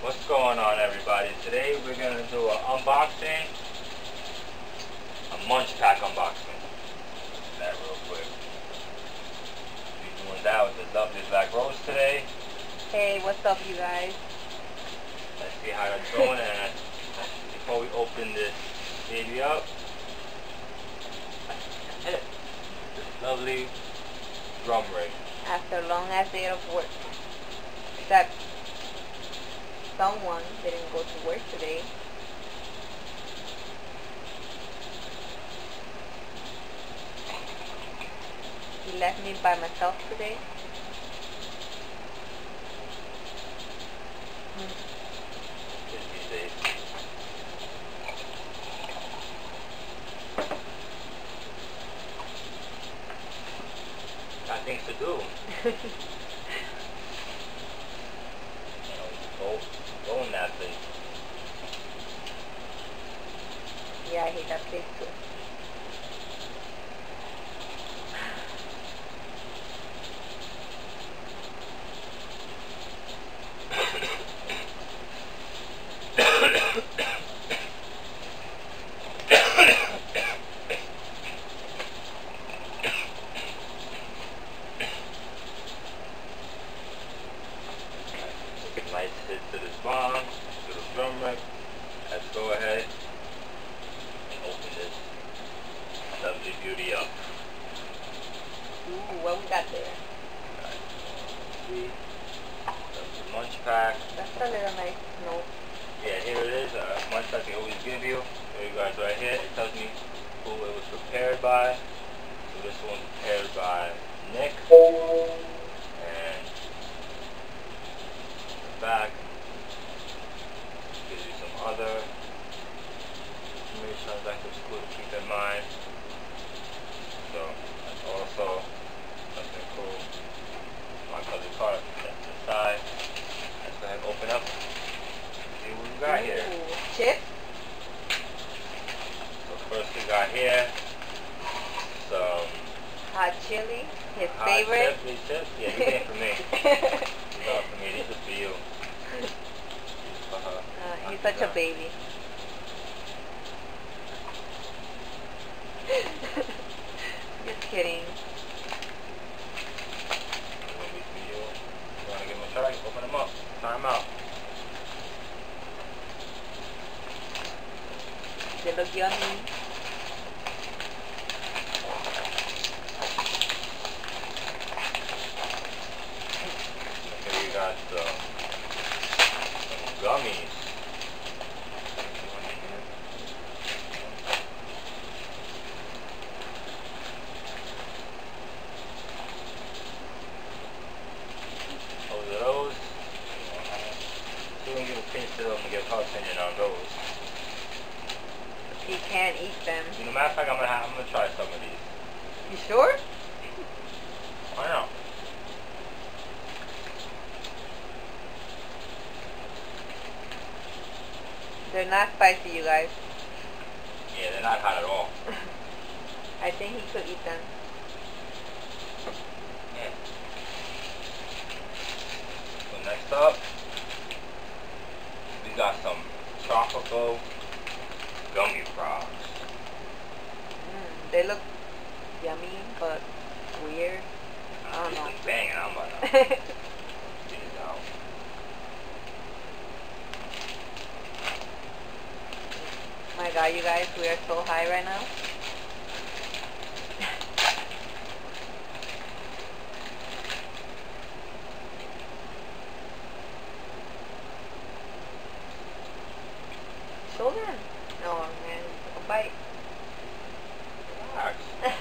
What's going on, everybody? Today we're going to do an unboxing, a Munch Pack unboxing. That real quick. We're doing that with the lovely Black Rose today. Hey, what's up, you guys? Let's see how that's going, and before we open this baby up, this lovely drum rig. After a long ass day of work. Except someone didn't go to work today. He left me by myself today. These days. Got things to do. Go in that place. Yeah, I hate that place too. Lights hit to this bomb, to the drum rig. Let's go ahead and open this lovely beauty up. Ooh, what we got there? See, that's the Munch Pack. That's a little nice note. Yeah, here it is. Munch Pack they always give you. There you guys right here. It tells me who it was prepared by. So this one's prepared by Nick. And back gives you some other information that is cool to keep in mind. So that's also something cool. My color card that's the side. Let's go ahead and open up. See what we got here. Ooh, chips? So first we got here some Hot chili, his hot favorite. chips. Yeah, you came for me. These are for me. These are for you. He's such a baby. Just kidding. You want to give them a try? Open them up. Try them out. They look yummy. Here we got some gummies. Those. So we can give a pinch to them and get her opinion on those. He can't eat them. You know, matter of fact, I'm gonna try some of these. You sure? Why not? They're not spicy, you guys. Yeah, they're not hot at all. I think he could eat them. Yeah. So next up, we got some tropical gummy frogs. They look yummy, but weird. I don't know. These banging, I'm about to get it out. My God, you guys, we are so high right now. Show them. No, man, a bite. Relax.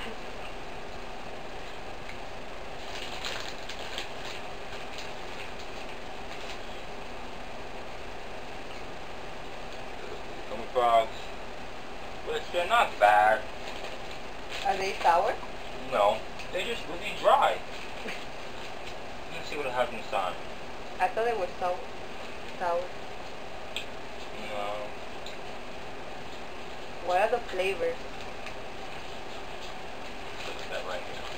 Gummy frogs, which they're not bad. Are they sour? No, they're just really dry. Let's see what it has inside. I thought they were sour. No. What are the flavors? Look at that right here.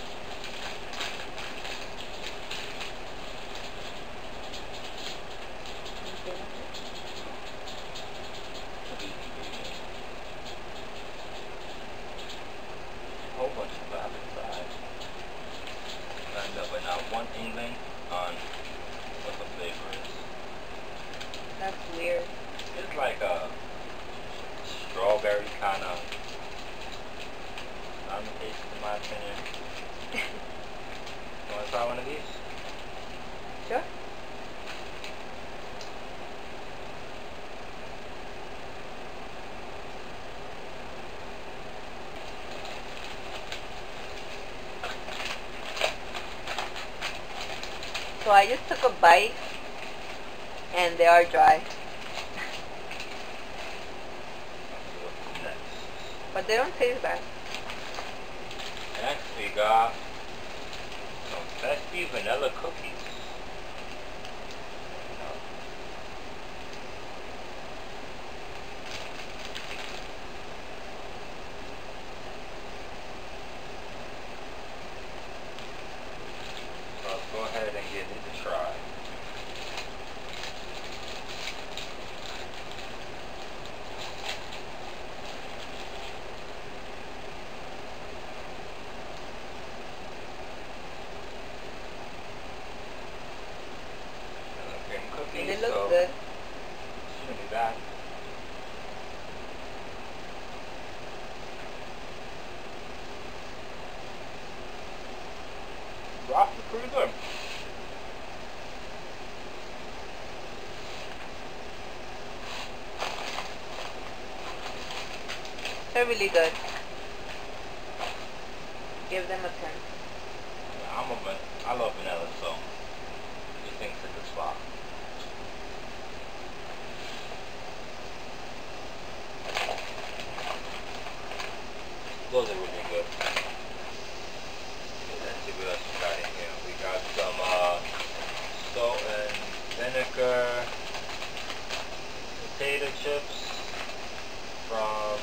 So I just took a bite, and they are dry. Next. But they don't taste bad. Next we got some festive vanilla cookies. So let's go ahead and give it a try. Cream cookies, It looks so good. shouldn't be bad. Broth is pretty good. They're really good. Give them a 10. Yeah, I love vanilla, so these things hit the spot. Those are really good. Okay, let's see what else we got in here. We got some salt and vinegar potato chips from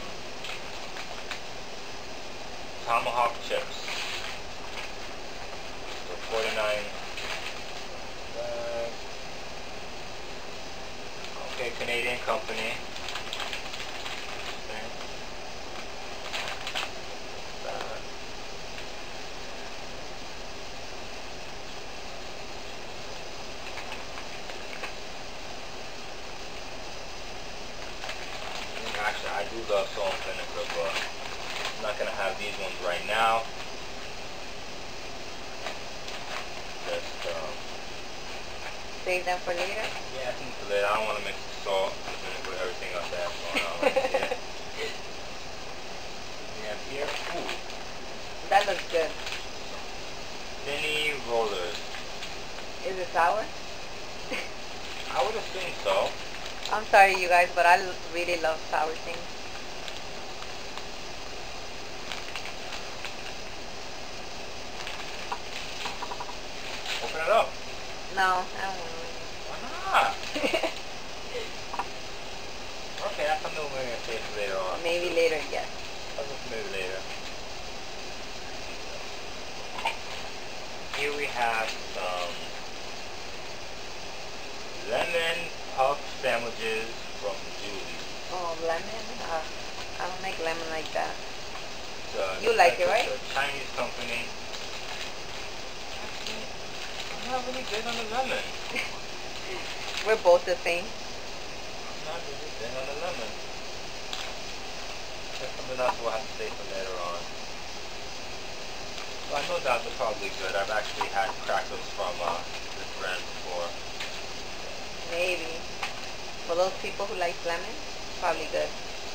Tomahawk Chips. So 49. Okay, Canadian company. Okay. Actually, I do love salt and vinegar, but I'm not gonna have these ones right now. Just Save them for later. yeah, I think for later. I don't want to mix the salt and vinegar with everything else I have going on right here. We have here, ooh, That looks good. Thinny rollers. Is it sour? I would assume so. I'm sorry, you guys, but I really love sour things. Open it up. No, I don't want Why not? Okay, that's something we're gonna taste later on. to. Maybe later, yes. Maybe later. Here we have some lemon puff sandwiches from Julie's. Oh, lemon? I don't like lemon like that. It's You like it, right? It's a Chinese company. Actually, I'm not really big on the lemon. We're both the same. I'm not really big on the lemon. That's something else we'll have to say for later on. Well, I know that they're probably good. I've actually had crackers from this brand before. Maybe. For those people who like lemon, probably good.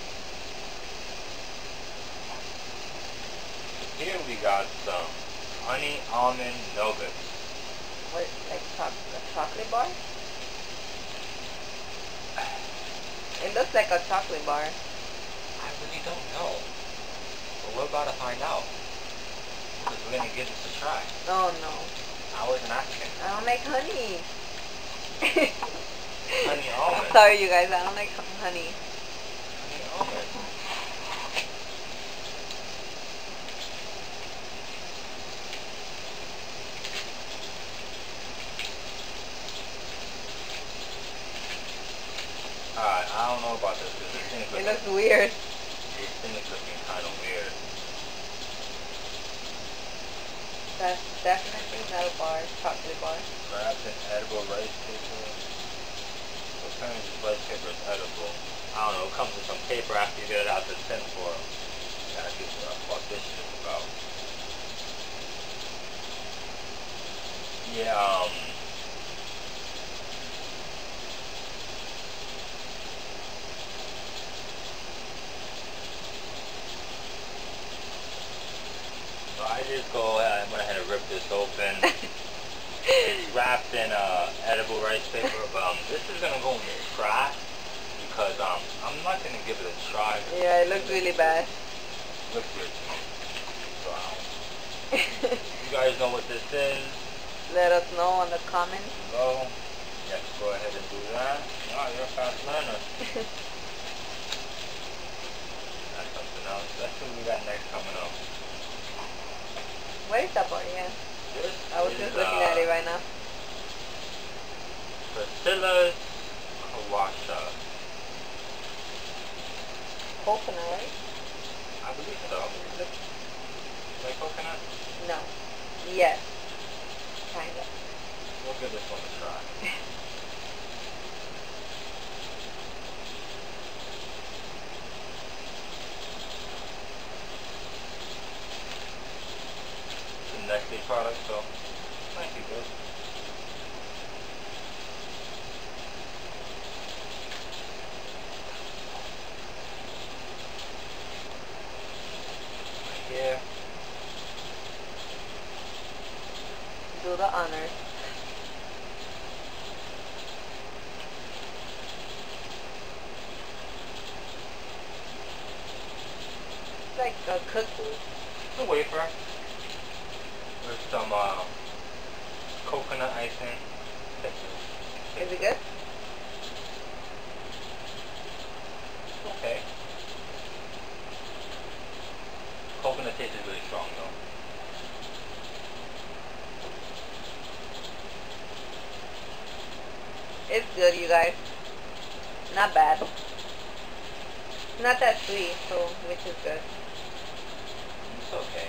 Here we got some honey almond nuggets. What, like a chocolate bar? It looks like a chocolate bar. I really don't know. But we're about to find out. Because we're going to give this a try. Oh no. I wasn't asking. I don't like honey. Honey almond. I'm sorry, you guys. I don't like honey. Honey almond. Alright, I don't know about this because this thing It looks weird. this thing is looking kind of weird. That's definitely not a bar, chocolate bar. Perhaps an edible rice paper. What kind of rice paper is edible? I don't know, it comes with some paper after you get it out the tin foil. Gotta get what this shit is about. Yeah, so I just went ahead and ripped this open. It's wrapped wrapped in edible rice paper, but this is gonna go in the trash because I'm not gonna give it a try. Yeah, it looks really bad. Looks good. So, you guys know what this is? Let us know in the comments. Below. Yes, go ahead and do that. Oh, you're a fast learner. That's something else. Let's see what we got next coming up. What is that boy? Yeah. This I was just looking at it right now. Priscilla's Kawasha. Coconut, right? I believe so. Like coconut? No. Yes. Kinda. We'll give this one a try. It's a Nestle product, so might be good. Right here. Do the honors. It's like a cookie. It's a wafer with some coconut icing. Is it good? Okay. Coconut taste is really strong though. It's good, you guys. Not bad. Not that sweet, so which is good. It's okay.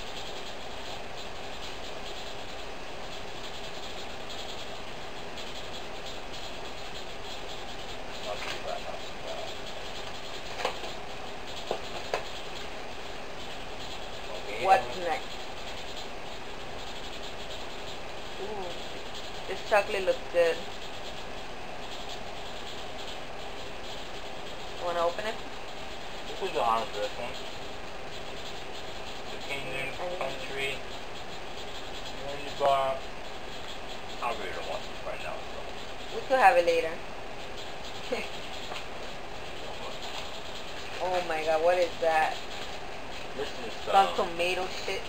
Not too bad, not too bad. Okay, What's next? Ooh, this chocolate looks good. Wanna open it? This was the honor for this one. The Kingdom Country Candy Bar. I really don't want this right now, so. We could have it later. Oh my god, what is that? This is Some tomato shit.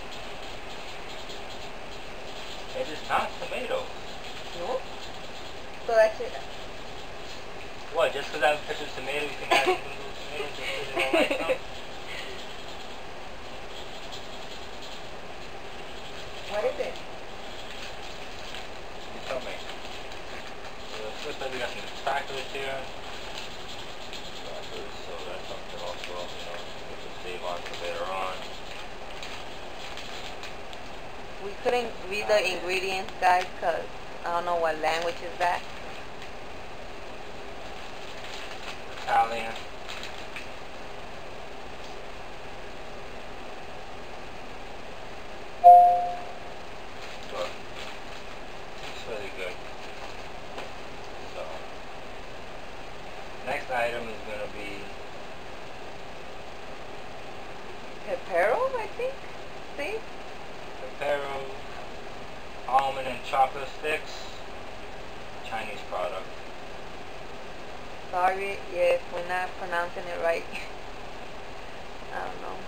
it is not tomatoes. No? So that's it. What, just because I have a picture of tomato, you think I have to do tomatoes just because you don't like them? What is it? You tell me. Looks like we got some crackers here. Crackers, so that's something also, you know, we can save on for later on. We couldn't read the ingredients, guys, because I don't know what language is that. Italian. But it's really good. So next item is gonna be Pepero, I think. See? Pepero almond and chocolate sticks. Chinese product. Sorry if we're not pronouncing it right. I don't know.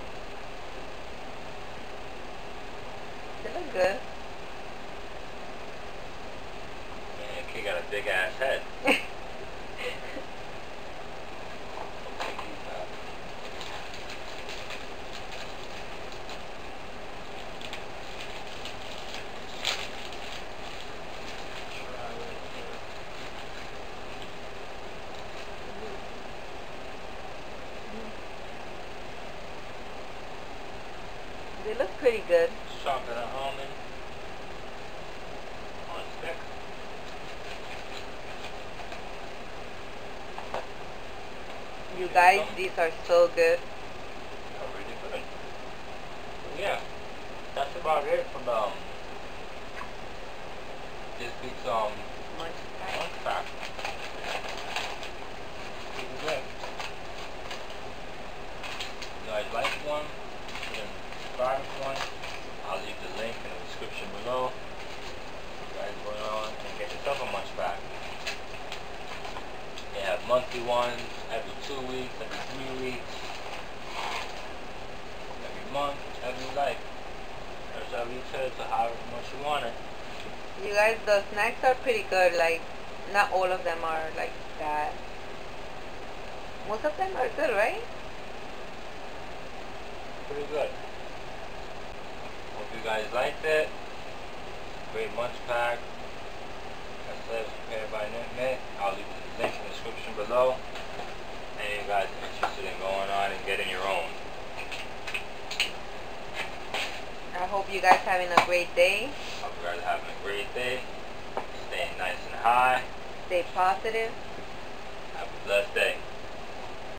They look good. Man, kid got a big ass head. They look pretty good. Chocolate and almond on stick. You guys, these are so good. They're really good. Yeah, that's about it for the this week's Munch pack. lunch pack. Pretty good. You guys like one? You can subscribe to one. I'll leave the link in the description below. You guys want monthly ones, every 2 weeks, every 3 weeks, every month, as you like. There's a retail to however much you want it. You guys, the snacks are pretty good. Like, not all of them are like that. Most of them are good, right? Pretty good. Hope you guys liked it. Great munch pack. As said, prepared by Nick. I'll leave the link in the description below. And you guys are interested in going on and getting your own. I hope you guys having a great day. Hope you guys are having a great day. Staying nice and high. Stay positive. Have a blessed day.